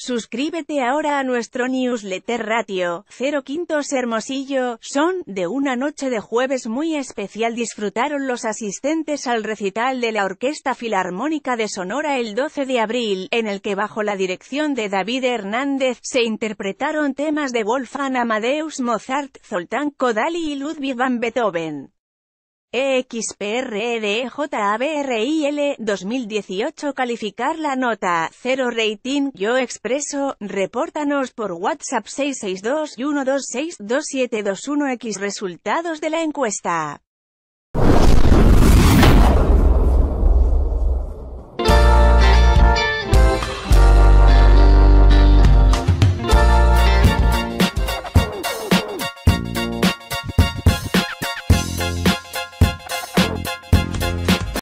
Suscríbete ahora a nuestro newsletter Ratio 05 Hermosillo. Son, de una noche de jueves muy especial disfrutaron los asistentes al recital de la Orquesta Filarmónica de Sonora el 12 de abril, en el que bajo la dirección de David Hernández, se interpretaron temas de Wolfgang Amadeus Mozart, Zoltán Kodály y Ludwig van Beethoven. EXPREDJABRIL 2018. Calificar la nota 0 rating. Yo expreso. Repórtanos por WhatsApp 662-126-2721. Resultados de la encuesta.